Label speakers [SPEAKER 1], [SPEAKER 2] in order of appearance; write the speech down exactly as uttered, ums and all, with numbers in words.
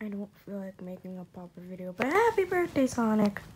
[SPEAKER 1] I don't feel like making a proper video, but happy birthday, Sonic!